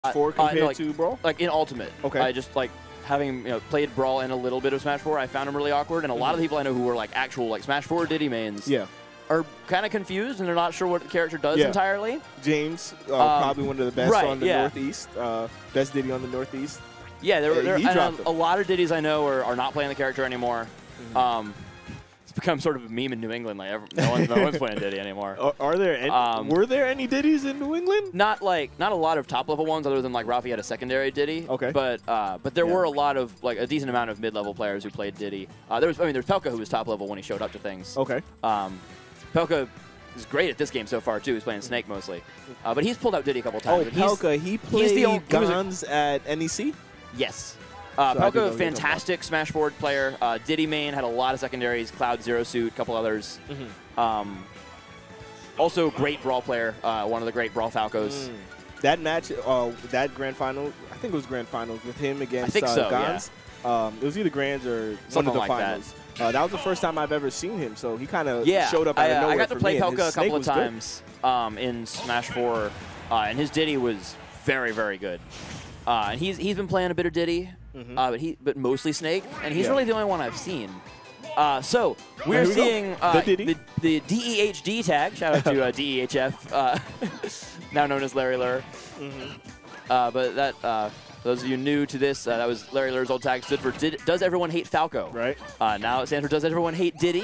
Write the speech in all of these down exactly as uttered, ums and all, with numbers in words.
four compared uh, like, to Brawl? Like in Ultimate. Okay. I just like having you know played Brawl and a little bit of Smash four, I found him really awkward, and a mm-hmm. lot of the people I know who were like actual like Smash four Diddy mains yeah. are kind of confused and they're not sure what the character does yeah. entirely. James, uh, um, probably one of the best right, on the yeah. Northeast. Uh, best Diddy on the Northeast. Yeah, there, there, he and dropped a, a lot of Diddies I know are, are not playing the character anymore. Mm-hmm. um, It's become sort of a meme in New England. Like every, no, one's, no one's playing Diddy anymore. Are, are there any, um, were there any Diddies in New England? Not like not a lot of top level ones, other than like Rafi had a secondary Diddy. Okay. But uh, but there yeah. were a lot of like a decent amount of mid level players who played Diddy. Uh, there was I mean there's Pelka who was top level when he showed up to things. Okay. Um, Pelka is great at this game so far too. He's playing Snake mostly, uh, but he's pulled out Diddy a couple times. Oh, Pelka, he played the only, Gons at N E C. Yes. Uh, so Pelka, fantastic Smash forward player. Uh, Diddy main had a lot of secondaries. Cloud, Zero Suit, a couple others. Mm-hmm. um, also, great Brawl player. Uh, one of the great Brawl Falcos. Mm. That match, uh, that grand final, I think it was grand finals with him against I think uh, so, Gons. Yeah. Um, it was either grands or Something one of the like finals. That. Uh, that was the first time I've ever seen him, so he kind of yeah, showed up out I, of uh, nowhere. I got to play Pelka a couple of times um, in Smash four, uh, and his Diddy was very, very good. Uh, and he's he's been playing a bit of Diddy, mm-hmm. uh, but he but mostly Snake, and he's yeah. really the only one I've seen. Uh, so we're we seeing uh, the, the, the D E H D tag. Shout out to uh, D E H F, uh, now known as Larry Lur. Mm-hmm. uh, but that uh, those of you new to this, uh, that was Larry Lur's old tag. Stood for Did, Does Everyone Hate Falco? Right. Uh, now it stands for Does Everyone Hate Diddy?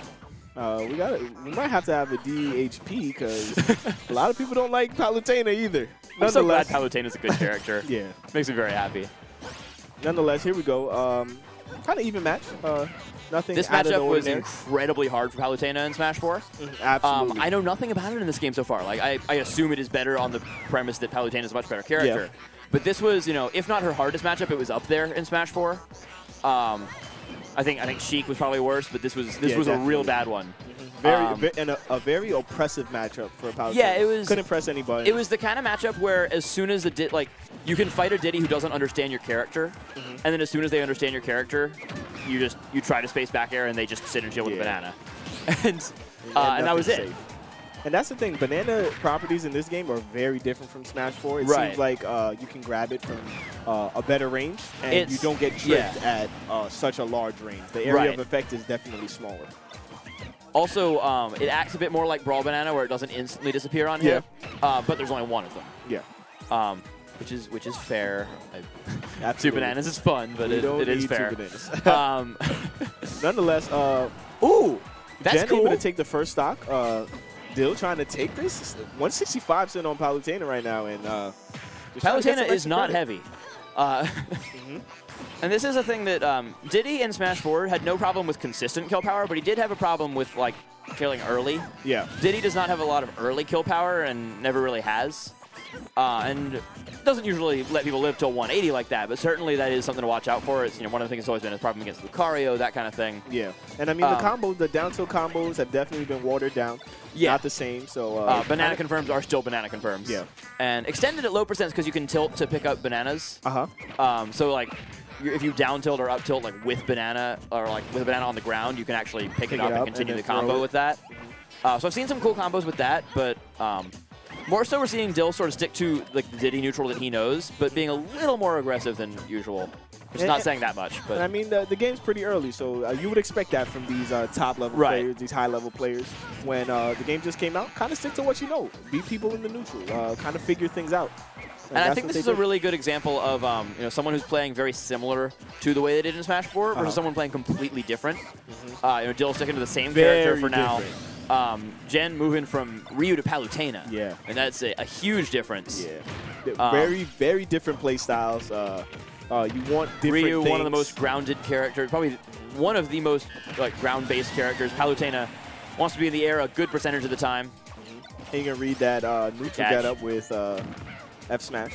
Uh, we got we might have to have a D E H P because a lot of people don't like Palutena either. I'm so glad Palutena's a good character. Yeah. Makes me very happy. Nonetheless, here we go. Um, kind of even match. Uh, nothing This out of the matchup was ordinary. incredibly hard for Palutena in Smash four. Mm, absolutely. Um, I know nothing about it in this game so far. Like I, I assume it is better on the premise that Palutena is a much better character. Yeah. But this was, you know, if not her hardest matchup, it was up there in Smash four. Um, I think I think Sheik was probably worse, but this was this yeah, was definitely. a real bad one. Very um, and a, a very oppressive matchup for Palutena. Yeah, it was. Couldn't press anybody. It was the kind of matchup where as soon as a Diddy, like, you can fight a Diddy who doesn't understand your character, mm-hmm. and then as soon as they understand your character, you just you try to space back air and they just sit and chill with yeah. a banana, and uh, and that was it. Safe. And that's the thing. Banana properties in this game are very different from Smash four. It right. seems like uh, you can grab it from uh, a better range, and it's, you don't get tricked yeah. at uh, such a large range. The area right. of effect is definitely smaller. Also, um, it acts a bit more like Brawl Banana, where it doesn't instantly disappear on hit, yeah. uh, but there's only one of them. Yeah. Um, which is which is fair. I, two Absolutely. bananas is fun, but it, it is fair. um, Nonetheless, uh, ooh, that's Jen cool. able to take the first stock. Uh, Dill trying to take this. one sixty-five percent on Palutena right now, and uh, Palutena is not credit. heavy. Uh, mm-hmm. And this is a thing that um, Diddy in Smash four had no problem with consistent kill power, but he did have a problem with like killing early. Yeah. Diddy does not have a lot of early kill power and never really has. Uh, and doesn't usually let people live till one eighty like that, but certainly that is something to watch out for. It's, you know, one of the things that's always been his problem against Lucario, that kind of thing. Yeah, and I mean um, the combos, the down tilt combos have definitely been watered down. Yeah. Not the same. So uh, uh, banana confirms are still banana confirms. Yeah. And extended at low percents because you can tilt to pick up bananas. Uh huh. Um, so like, if you down tilt or up tilt like with banana or like with a banana on the ground, you can actually pick, pick it up it and up continue and the combo it. with that. Uh, so I've seen some cool combos with that, but um, more so we're seeing Dill sort of stick to like the Diddy neutral that he knows, but being a little more aggressive than usual. Which is not saying that much, but and I mean the, the game's pretty early, so uh, you would expect that from these uh, top level right. players, these high level players. When uh, the game just came out, kind of stick to what you know, beat people in the neutral, uh, kind of figure things out. And, and I think this is did. a really good example of um, you know, someone who's playing very similar to the way they did in Smash four versus uh-huh. someone playing completely different. Mm-hmm. uh, you know, Dill sticking to the same very character for now. Different. Um, Jen moving from Ryu to Palutena. Yeah. And that's a, a huge difference. Yeah. Um, very, very different play styles. Uh, uh, you want different Ryu, things. one of the most grounded characters, probably one of the most like ground-based characters. Palutena wants to be in the air a good percentage of the time. Mm-hmm. And you can read that uh, neutral getup with uh, F Smash.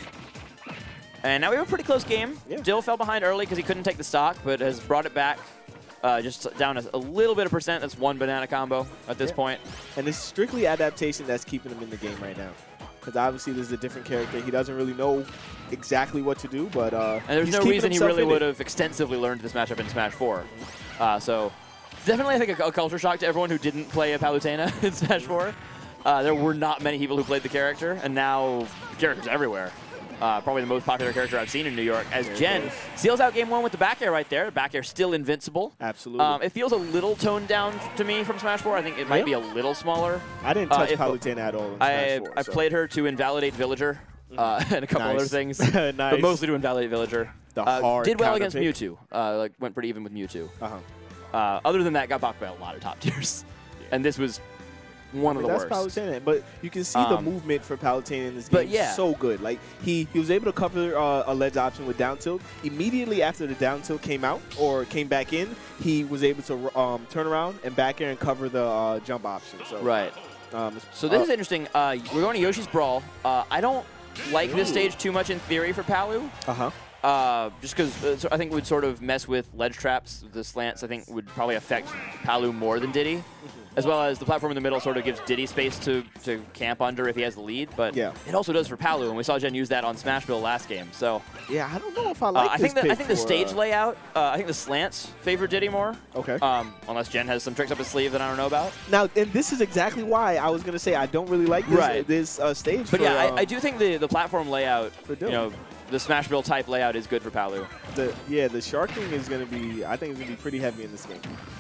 And now we have a pretty close game. Yeah. Dill fell behind early because he couldn't take the stock, but has brought it back. Uh, just down a, a little bit of percent. That's one banana combo at this yeah. point. And it's strictly adaptation that's keeping him in the game right now. Because obviously this is a different character. He doesn't really know exactly what to do, but uh, and there's he's no reason he really would it. have extensively learned this matchup in Smash four. Uh, so definitely, I think, a, a culture shock to everyone who didn't play a Palutena in Smash four. Uh, there were not many people who played the character, and now the character's everywhere. Uh, probably the most popular character I've seen in New York, as There Jen seals out game one with the back air right there. Back air still invincible. Absolutely. Um, it feels a little toned down to me from Smash four. I think it might Yeah. be a little smaller. I didn't touch uh, Palutena at all in I, Smash four. I so. played her to invalidate Villager uh, and a couple Nice. other things, Nice. but mostly to invalidate Villager. The uh, hard did well counter against pick. Mewtwo. Uh, like went pretty even with Mewtwo. Uh-huh. Uh, other than that, got blocked by a lot of top tiers, and this was one I of mean, the that's worst. Palutena, but you can see Um, the movement for Palutena in this game. but yeah. so good. Like he, he was able to cover uh, a ledge option with down tilt. Immediately after the down tilt came out or came back in, he was able to um, turn around and back air and cover the uh, jump option. So Right. Um, So this uh, is interesting. Uh, we're going to Yoshi's Brawl. Uh, I don't like this Ooh. stage too much in theory for Palu. Uh huh. Uh, just because uh, so I think it would sort of mess with ledge traps. The slants, I think, would probably affect Palu more than Diddy. As well as the platform in the middle sort of gives Diddy space to, to camp under if he has the lead. But Yeah. it also does for Palu, and we saw Jen use that on Smashville last game. So Yeah, I don't know if I uh, like I this think the, I pick think the for, stage uh, layout, uh, I think the slants favor Diddy more. Okay. Um, unless Jen has some tricks up his sleeve that I don't know about. Now, and this is exactly why I was gonna say I don't really like this Right. this uh, stage. But for, yeah, um, I, I do think the, the platform layout, For you Dylan. know, the Smashville type layout is good for Palu. The, yeah, the sharking is going to be, I think it's going to be pretty heavy in this game.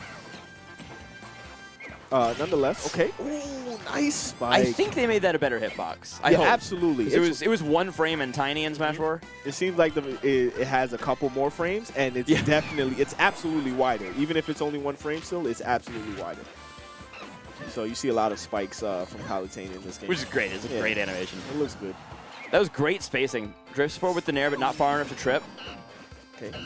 Uh, nonetheless, okay. Ooh, nice spike. I think they made that a better hitbox. I yeah, hope. absolutely. 'Cause It was it was one frame and tiny in Smash four. It seems like the, it, it has a couple more frames, and it's Yeah. definitely, it's absolutely wider. Even if it's only one frame still, it's absolutely wider. So you see a lot of spikes uh, from Palutena in this game. Which is great. It's a Yeah. great animation. It looks good. That was great spacing. Drifts forward with the nair, but not far enough to trip. Okay.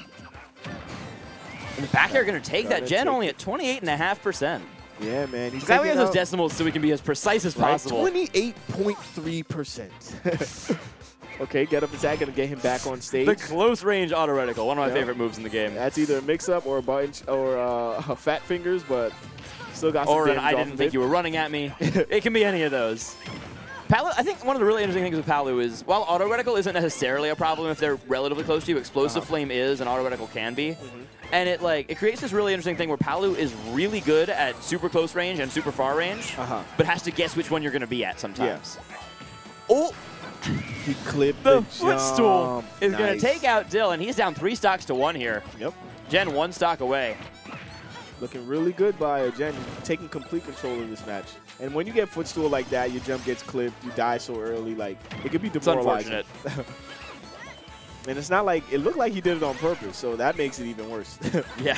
And the back air going to take Gotta that. Jen take only at twenty-eight point five percent. Yeah, man. He's Glad we have taking those out- decimals so we can be as precise as Right, possible. twenty-eight point three percent. Okay, get up attack and get him back on stage. The close range auto reticle, one of my Yeah. favorite moves in the game. That's either a mix-up or a button ch- or uh, fat fingers, but still got some Or an damage I off didn't of think it. you were running at me. It can be any of those. Palu, I think one of the really interesting things with Palu is while auto reticle isn't necessarily a problem if they're relatively close to you, explosive Uh-huh. flame is and auto reticle can be. Mhm. And it like it creates this really interesting thing where Palu is really good at super close range and super far range, Uh-huh. but has to guess which one you're going to be at sometimes. Oh! He clipped The the, footstool jump. is going Nice. to take out Dill, and he's down three stocks to one here. Yep. Jen one stock away. Looking really good by uh, Jen, taking complete control of this match. And when you get footstool like that, your jump gets clipped, you die so early, like, it could be It's demoralizing. unfortunate. And it's not like, it looked like he did it on purpose, so that makes it even worse. Yeah.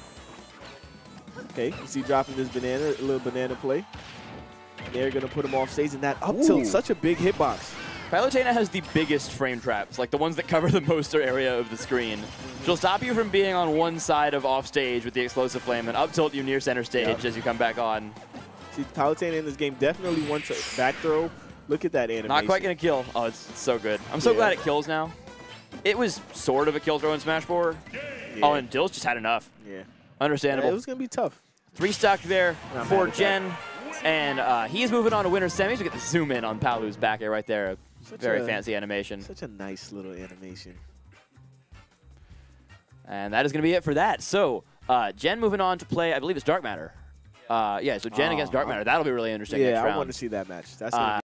Okay, you see dropping this banana, a little banana play. They're going to put him off stage, and that up Ooh. tilt, such a big hitbox. Palutena has the biggest frame traps, like the ones that cover the most area of the screen. She'll stop you from being on one side of off stage with the explosive flame and up tilt you near center stage Yep. as you come back on. See, Palutena in this game definitely wants a back throw. Look at that animation. Not quite going to kill. Oh, it's, it's so good. I'm so Yeah. glad it kills now. It was sort of a kill throw in Smash four. Yeah. Oh, and Dill's just had enough. Yeah. Understandable. Yeah, it was going to be tough. Three stock there Not for mad at that. Jen. And uh, he's moving on to winner's semis. We get the zoom in on Palu's back air right there. Such Very a- fancy animation. Such a nice little animation. And that is going to be it for that. So, uh, Jen moving on to play, I believe it's Dark Matter. Uh, yeah, so Jen Oh, against Dark Matter. That'll be really interesting Yeah, next I round. want to see that match. That's Uh, gonna be